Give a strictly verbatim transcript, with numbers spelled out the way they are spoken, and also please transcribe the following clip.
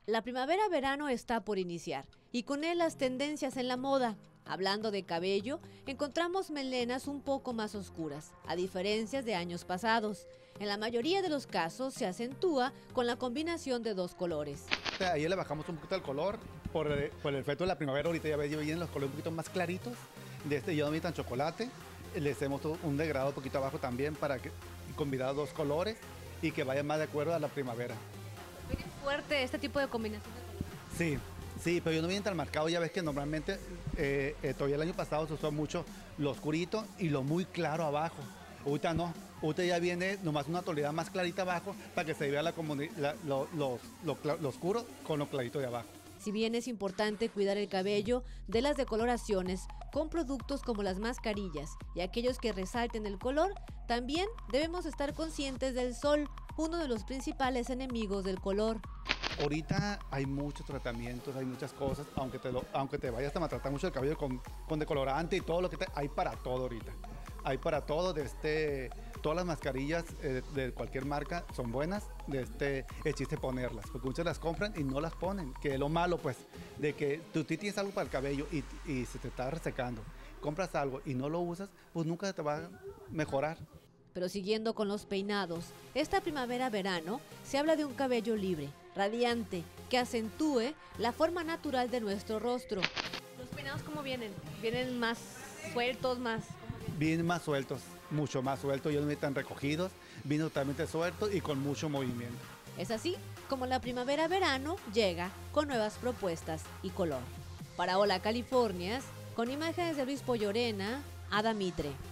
La primavera-verano está por iniciar y con él las tendencias en la moda. Hablando de cabello, encontramos melenas un poco más oscuras, a diferencia de años pasados. En la mayoría de los casos se acentúa con la combinación de dos colores. Ahí le bajamos un poquito el color por el, por el efecto de la primavera. Ahorita ya vienen los colores un poquito más claritos. De este ya no viene tan chocolate. Le hacemos un degradado un poquito abajo también para que combinar dos colores y que vaya más de acuerdo a la primavera. ¿Viene fuerte este tipo de combinación de colores? Sí, sí, pero yo no viene tan marcado. Ya ves que normalmente eh, eh, todavía el año pasado se usó mucho lo oscurito y lo muy claro abajo. Ahorita no, ahorita ya viene nomás una tonalidad más clarita abajo para que se vea la la, lo, lo, lo, lo oscuro con lo clarito de abajo. Si bien es importante cuidar el cabello de las decoloraciones con productos como las mascarillas y aquellos que resalten el color, también debemos estar conscientes del sol, uno de los principales enemigos del color. Ahorita hay muchos tratamientos, hay muchas cosas, aunque te, lo, aunque te vayas a maltratar mucho el cabello con, con decolorante y todo lo que te, hay para todo ahorita. Hay para todo, de este, todas las mascarillas eh, de cualquier marca son buenas, de este, el chiste ponerlas, porque muchas las compran y no las ponen, que es lo malo pues, de que tú tienes algo para el cabello y, y se te está resecando, compras algo y no lo usas, pues nunca te va a mejorar. Pero siguiendo con los peinados, esta primavera-verano se habla de un cabello libre, radiante, que acentúe la forma natural de nuestro rostro. ¿Los peinados cómo vienen? ¿Vienen más sueltos, más...? Vienen más sueltos, mucho más sueltos, ellos no están recogidos, vienen totalmente sueltos y con mucho movimiento. Es así como la primavera-verano llega con nuevas propuestas y color. Para Hola Californias, con imágenes de Luis Pollorena, Ada Mitre.